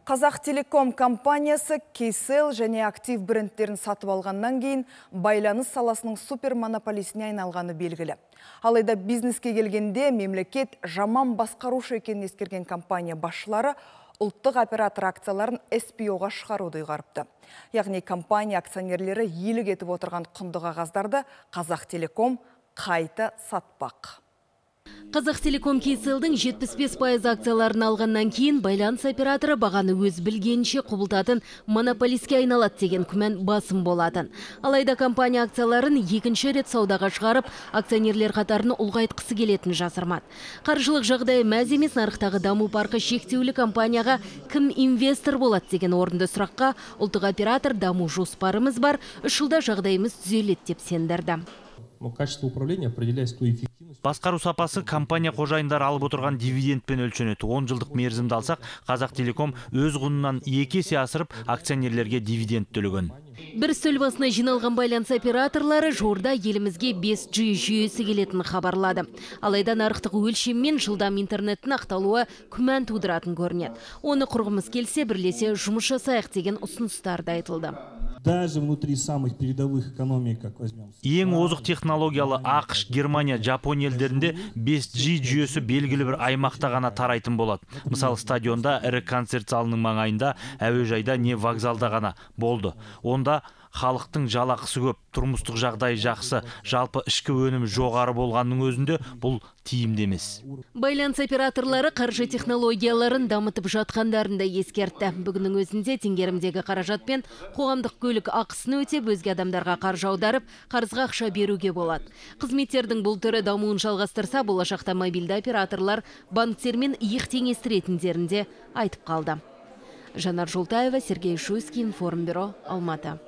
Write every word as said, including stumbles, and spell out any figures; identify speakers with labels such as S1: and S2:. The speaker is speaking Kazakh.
S1: Қазақ Телеком компаниясы Кейсел және Актив брендтерін сатып алғаннан кейін байланыс саласының супермонополисіне айналғаны белгілі. Алайда бизнеске келгенде мемлекет жаман басқарушы екенін ескерген компания басшылары ұлттық оператор акцияларын эс пи оға шығаруды ұйғарыпты. Яғни компания акционерлері иелік етіп отырған құнды қағаздарды Қазақ Телеком қайта сатпақ.
S2: Қазақ Телеком Кейселдің жетпіс бес пайыз акцияларын алғаннан кейін байланыс операторы бағаны өз білгенше құбылтатын монополиске айналады деген күмән басым болатын. Алайда компания акцияларын екінші рет саудаға шығарып, акционерлер қатарын ұлғайтқысы келетін жасырмады. Қаржылық жағдайы мәз емес, нарықтағы даму парқы шектеулі компанияға кім инвестор болады деген орынды сұраққа ұлттық оператор даму жоспарымыз бар, үш жылда жағдайымыз түзеледі деп сендірді.
S3: Качество управления определяется той эффективностью.
S4: Басқару сапасы компания қожайындары алып отырған дивидендпен өлшенеді. он жылдық мерзімді алсақ, Қазақ Телеком өз құнынан екі есе асырып, акционерлерге дивиденд төлеген.
S2: Бір үстел басына жиналған байланыс операторлары жуырда елімізге бес джи жүйесі келетін хабарлады. Алайда нарықтық өлшеммен жылдам интернеттің ақталуы күмән тудыратын көрінеді. Оны құрғымыз келсе, бірлесе жұмыс жасайық деген ұсыныстарды айтылды.
S3: Даже внутри самых передовых экономик, как возьмем.
S4: Ең озық технологиялы ақш, Германия, Жапония елдерінде бес джи жүйесі белгілі бір аймақта ғана тарайтын болады. Мысалы, стадионда, ірі концерт залының маңайында, әуежайда не вокзалда ғана болды. Онда халықтың жалақысы көп, тұрмыстық жағдайы жақсы, жалпы ішкі өнімі жоғары болғанның өзінде бұл тиімді емес.
S2: Байланыс операторлары қаржы технологияларын дамытып жатқандарын да ескертті. Бүгіннің өзінде теңгерімдегі қаражатпен қоғамдық көлік ақысын өтеп, өзге адамдарға қаржы аударып, қарызға ақша беруге болады. Қызметтердің бұл түрі дамуын жалғастырса, болашақта мобильді операторлар банктермен иық теңестіретіндерін де айтып қалды. Жанар Жолтаева, Сергей Шуйский, Информбюро, Алматы.